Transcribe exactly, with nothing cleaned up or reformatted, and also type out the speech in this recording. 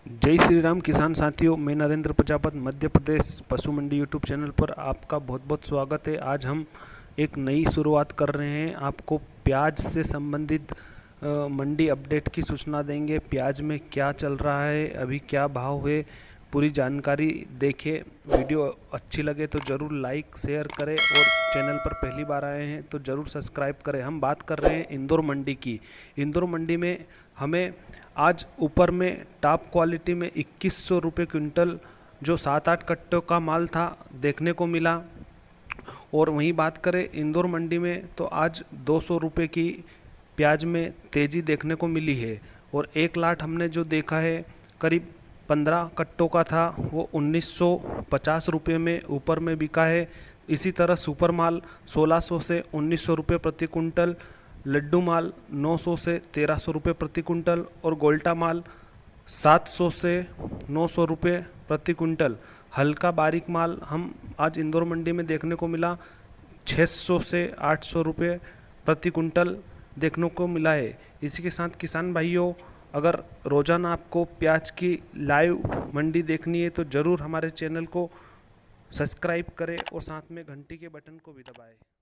जय श्री राम किसान साथियों, मैं नरेंद्र प्रजापति मध्य प्रदेश पशु मंडी यूट्यूब चैनल पर आपका बहुत बहुत स्वागत है। आज हम एक नई शुरुआत कर रहे हैं। आपको प्याज से संबंधित मंडी अपडेट की सूचना देंगे। प्याज में क्या चल रहा है, अभी क्या भाव है, पूरी जानकारी देखें। वीडियो अच्छी लगे तो ज़रूर लाइक शेयर करें और चैनल पर पहली बार आए हैं तो ज़रूर सब्सक्राइब करें। हम बात कर रहे हैं इंदौर मंडी की। इंदौर मंडी में हमें आज ऊपर में टॉप क्वालिटी में इक्कीस सौ रुपये क्विंटल जो सात आठ कट्टों का माल था देखने को मिला। और वहीं बात करें इंदौर मंडी में तो आज दो सौ रुपये की प्याज में तेज़ी देखने को मिली है। और एक लाट हमने जो देखा है करीब पंद्रह कट्टों का था, वो उन्नीस सौ पचास रुपये में ऊपर में बिका है। इसी तरह सुपर माल सोलह सौ से उन्नीस सौ रुपये प्रति कुंटल, लड्डू माल नौ सौ से तेरह सौ रुपये प्रति कुंटल और गोल्टा माल सात सौ से नौ सौ रुपये प्रति कुंटल। हल्का बारीक माल हम आज इंदौर मंडी में देखने को मिला छः सौ से आठ सौ रुपये प्रति कुंटल देखने को मिला है। इसी के साथ किसान भाइयों, अगर रोज़ाना आपको प्याज की लाइव मंडी देखनी है तो ज़रूर हमारे चैनल को सब्सक्राइब करें और साथ में घंटी के बटन को भी दबाएं।